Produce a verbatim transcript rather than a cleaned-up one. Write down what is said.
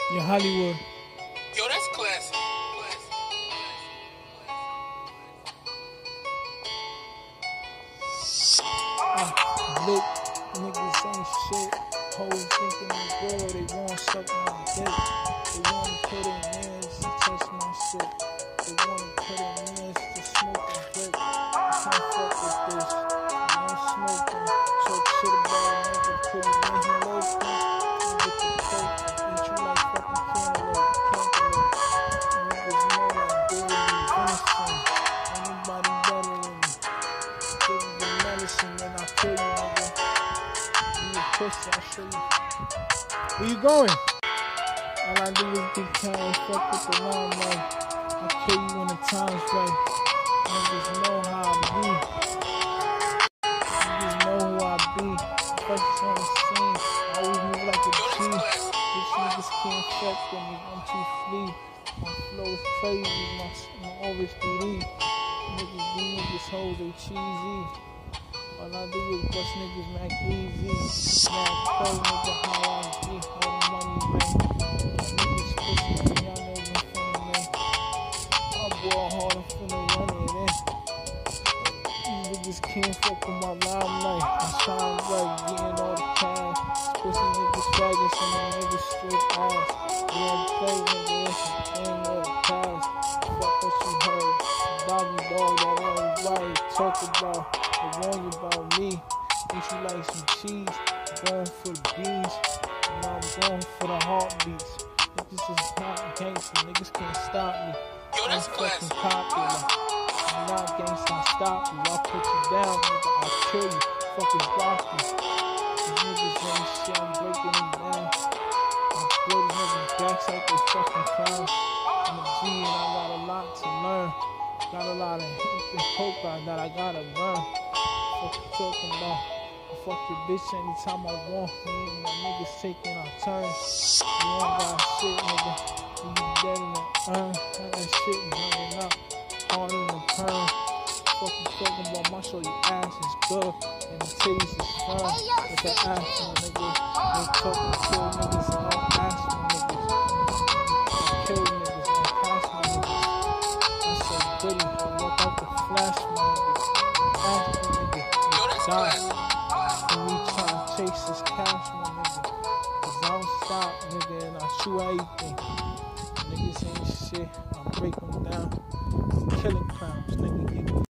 Your HollyWood. Yo, that's classic. Uh, look, niggas ain't shit. Hoes thinking they good, they wanna suck my dick. They wanna put in hands to touch my shit. They wanna put in hands to smoke and drink. I can't fuck with this. I'm smoking. Talk shit about a nigga pretty man, he loafing. You get the coke, eat you like fucking cantaloupe, cantaloupe. Niggas know that dirty venison. Ain't nobody better than me. Give you the medicine, then I'll kill you, nigga. You a pussy, I'll show you. Where you going? All I do is get cash, fuck with the limelight. I'll kill you when the time's right. Niggas know how I be. Niggas know who I be. First on the scene, I always move like a G. Bitch niggas can't fuck with me, I'm too flea. My flow is crazy, my, my always D D. Niggas, these niggas hoes, they cheesy. All I do is bust niggas Mac easy. Mac pro, nigga, how I be. All the money, man. Niggas pussy, man, y'all know me from the man. I ball hard, I'm finna run it in. These niggas can't fuck with my limelight. I shine bright, getting all the cash. Pussy niggas faggots and them niggas straight ass. We don't play, nigga, it's an ain't no pass. Fuck what you heard. Doggy dog that everybody talk about. They warn you about me. If you like some cheese, going for the beans. And I'm going for the heartbeats. Niggas is not gangster, niggas can't stop me. Yo, that's I'm fucking classic. popular. I'm not gangsta, I'll stop you. I'll put you down, nigga, I'll kill you. Fucking rock you. These niggas ain't shit, I'm breaking them down. I blow these niggas' backs like they fucking clowns. I'm a G and I got a lot to learn. Got a lot of hip and coke that I gotta burn. What you talking about? I fuck your bitch anytime I want. Me and my niggas taking our turns. You ain't got shit, nigga. You be dead in the urn. Got that shit burning up. Hard in the perm. Fuck you talking about? My show your ass is good. And the titties is firm. With the ass on, nigga. They talking kill niggas and don't ask for niggas. I kill niggas and pass my niggas. That's so goody. I walk out the flash, my nigga. Ask my nigga. Die. And we tryna chase this cash, my nigga. Cause I don't stop, nigga, and I shoot everything. Niggas ain't shit. I break them down. Killing crowns, nigga.